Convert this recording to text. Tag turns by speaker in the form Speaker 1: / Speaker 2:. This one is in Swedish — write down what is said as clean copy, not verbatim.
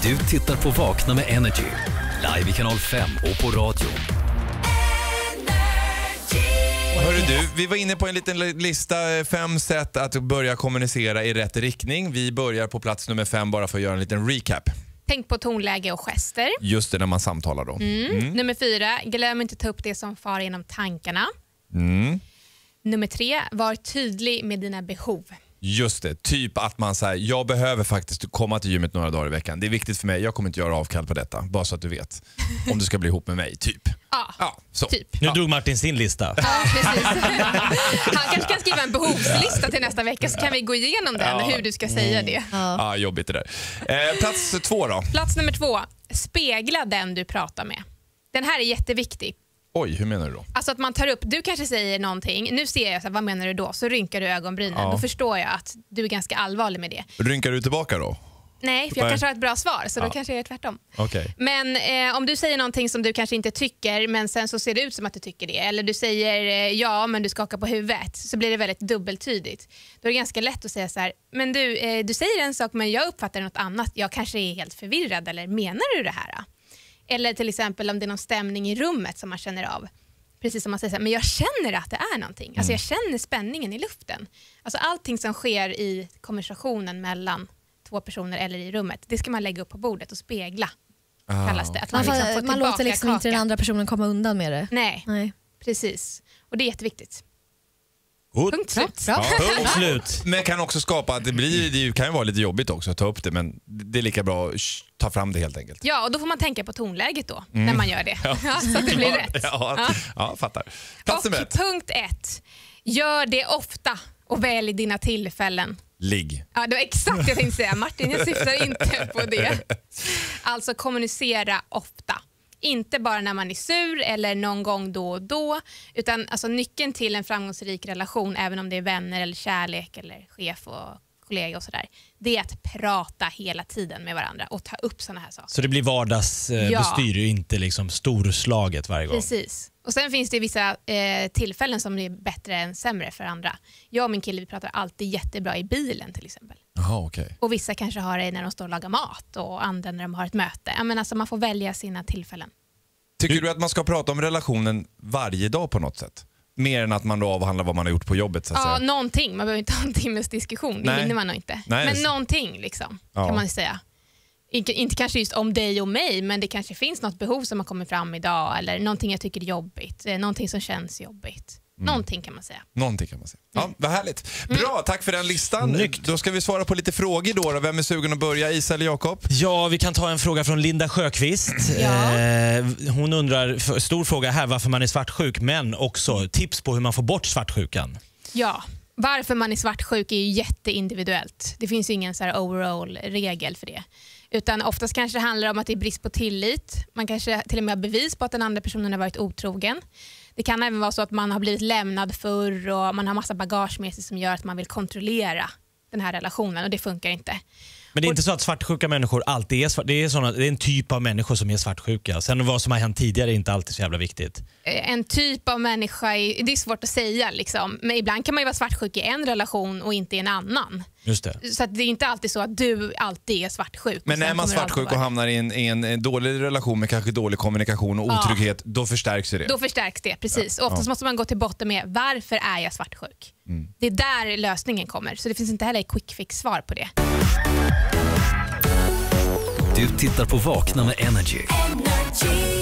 Speaker 1: Du tittar på Vakna med Energy. Live i kanal 5 och på radio.
Speaker 2: Hörru du, vi var inne på en liten lista, 5 sätt att börja kommunicera i rätt riktning. Vi börjar på plats nummer 5 bara för att göra en liten recap.
Speaker 3: Tänk på tonläge och gester.
Speaker 2: Just det, när man samtalar då.
Speaker 3: Nummer 4, glöm inte ta upp det som far genom tankarna. Nummer 3, var tydlig med dina behov.
Speaker 2: Just det, typ att man säger jag behöver faktiskt komma till gymmet några dagar i veckan. Det är viktigt för mig, jag kommer inte göra avkall på detta. Bara så att du vet, om du ska bli ihop med mig, typ.
Speaker 3: Ja,
Speaker 2: så.
Speaker 3: Typ.
Speaker 4: Nu drog Martin sin lista.
Speaker 3: Ja, precis. Han kanske kan skriva en behovslista till nästa vecka så kan vi gå igenom den hur du ska säga det.
Speaker 2: Ja, jobbigt det där. Plats 2 då?
Speaker 3: Plats nummer 2, spegla den du pratar med. Den här är jätteviktig.
Speaker 2: Oj, hur menar du då?
Speaker 3: Alltså att man tar upp, du kanske säger någonting, nu ser jag så här, vad menar du då? Så rynkar du ögonbrynen, då förstår jag att du är ganska allvarlig med det.
Speaker 2: Rynkar du tillbaka då?
Speaker 3: Nej, för jag kanske har ett bra svar, så då kanske jag är tvärtom.
Speaker 2: Okay.
Speaker 3: Men om du säger någonting som du kanske inte tycker, men sen så ser det ut som att du tycker det, eller du säger ja men du skakar på huvudet, så blir det väldigt dubbeltydigt. Då är det ganska lätt att säga så här, men du säger en sak men jag uppfattar något annat, jag kanske är helt förvirrad, eller menar du det här? Eller till exempel om det är någon stämning i rummet som man känner av. Precis som man säger så här, men jag känner att det är någonting. Alltså jag känner spänningen i luften. Alltså allting som sker i konversationen mellan 2 personer eller i rummet, det ska man lägga upp på bordet och spegla. Kallas det. Att
Speaker 5: man låter liksom inte den andra personen komma undan med det.
Speaker 3: Nej, precis. Och det är jätteviktigt.
Speaker 4: Punkt
Speaker 3: slut.
Speaker 4: Bra. Punkt slut.
Speaker 2: Men kan också skapa att det kan ju vara lite jobbigt också att ta upp det, men det är lika bra att ta fram det helt enkelt.
Speaker 3: Ja, och då får man tänka på tonläget då när man gör det. Så att det blir rätt.
Speaker 2: Ja, fattar. Plats nummer 1.
Speaker 3: Punkt 1. Gör det ofta och välj dina tillfällen.
Speaker 2: Ligg.
Speaker 3: Ja, det var exakt jag tänkte säga. Martin, jag syftar inte på det. Alltså kommunicera ofta. Inte bara när man är sur eller någon gång då och då, utan alltså nyckeln till en framgångsrik relation, även om det är vänner eller kärlek eller chef och kollega och sådär, det är att prata hela tiden med varandra och ta upp såna här saker.
Speaker 4: Så det blir vardagsbestyr, inte liksom storslaget varje gång.
Speaker 3: Precis. Och sen finns det vissa tillfällen som är bättre än sämre för andra. Jag och min kille, vi pratar alltid jättebra i bilen till exempel.
Speaker 2: Jaha, okej.
Speaker 3: Och vissa kanske har det när de står och lagar mat och andra när de har ett möte. Jag menar, alltså man får välja sina tillfällen.
Speaker 2: Tycker du att man ska prata om relationen varje dag på något sätt? Mer än att man då avhandlar vad man har gjort på jobbet så att säga.
Speaker 3: Någonting. Man behöver inte ha en timmes diskussion. Det vinner man nog inte. Men någonting liksom, kan man säga. Inte kanske just om dig och mig, men det kanske finns något behov som har kommit fram idag, eller någonting jag tycker är jobbigt, någonting som känns jobbigt. Någonting kan man säga. Ja, vad härligt. Bra, tack för den listan.
Speaker 4: Snyggt.
Speaker 2: Då ska vi svara på lite frågor då. Vem är sugen att börja, Isa eller Jakob?
Speaker 4: Ja, vi kan ta en fråga från Linda Sjöqvist. Hon undrar, stor fråga här, varför man är svartsjuk, men också tips på hur man får bort svartsjukan.
Speaker 3: Ja, varför man är svartsjuk är ju jätteindividuellt. Det finns ju ingen så här overall-regel för det. Utan oftast kanske det handlar om att det är brist på tillit. Man kanske till och med har bevis på att den andra personen har varit otrogen. Det kan även vara så att man har blivit lämnad förr och man har massa bagage med sig som gör att man vill kontrollera den här relationen, och det funkar inte.
Speaker 4: Men det är inte så att svartsjuka människor alltid är det är en typ av människor som är svartsjuka. Sen vad som har hänt tidigare är inte alltid så jävla viktigt.
Speaker 3: En typ av människa, det är svårt att säga liksom. Men ibland kan man ju vara svartsjuk i en relation och inte i en annan.
Speaker 4: Just det.
Speaker 3: Så att det är inte alltid så att du alltid är svartsjuk.
Speaker 2: Men när man är svartsjuk och hamnar i en dålig relation med kanske dålig kommunikation och otrygghet, då förstärks det.
Speaker 3: Då förstärks det, precis. Och oftast måste man gå till botten med, varför är jag svartsjuk? Det är där lösningen kommer. Så det finns inte heller ett quick fix-svar på det.
Speaker 1: Du tittar på Vakna med Energy.